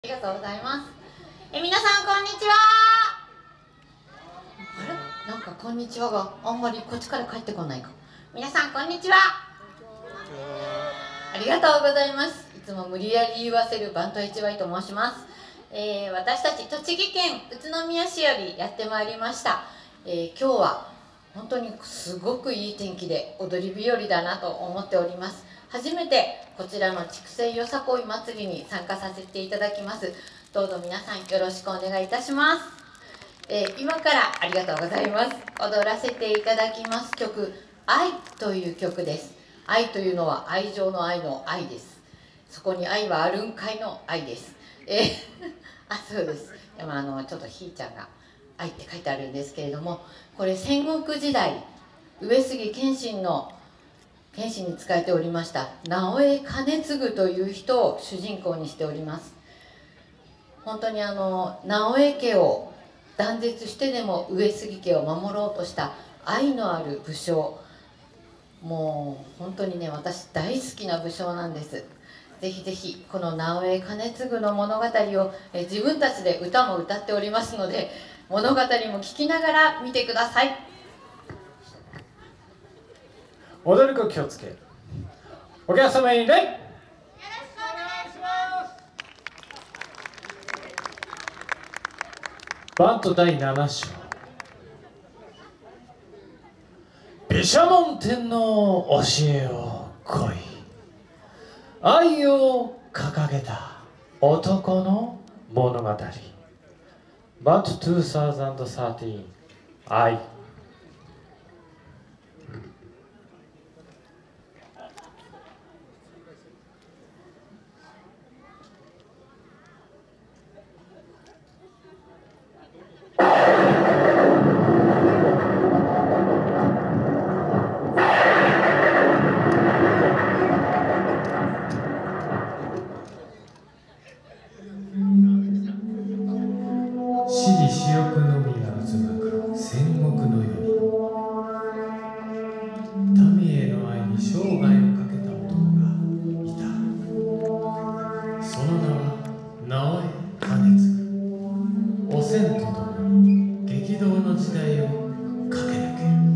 ありがとうございます。皆さんこんにちは。あれ、なんかこんにちはがあんまりこっちから帰ってこないか。皆さんこんにちは。ありがとうございます。いつも無理やり言わせるバント HY と申します。私たち栃木県宇都宮市よりやってまいりました。今日は本当にすごくいい天気で踊り日和だなと思っております。初めてこちらの筑西よさこい祭りに参加させていただきます。どうぞ皆さんよろしくお願いいたします。今からありがとうございます。踊らせていただきます曲「愛」という曲です。愛というのは愛情の愛の愛です。そこに愛はあるんかいの愛です。そうです。でもちょっとひーちゃんが愛って書いてあるんですけれども、これ戦国時代上杉謙信に仕えておりました直江兼続という人を主人公にしております。本当に直江家を断絶してでも上杉家を守ろうとした愛のある武将、もう本当にね、私大好きな武将なんです。ぜひぜひこの直江兼続の物語を自分たちで歌も歌っておりますので、物語も聞きながら見てください。 踊る子気をつけ。お客様に礼。よろしくお願いします。バント第7章。毘沙門天の教えを来い。愛を掲げた男の物語。バント2013愛。私利私欲のみが渦巻く戦国の世に、民への愛に生涯をかけた男がいた。その名は直江兼続。おせんと共に激動の時代を駆け抜ける。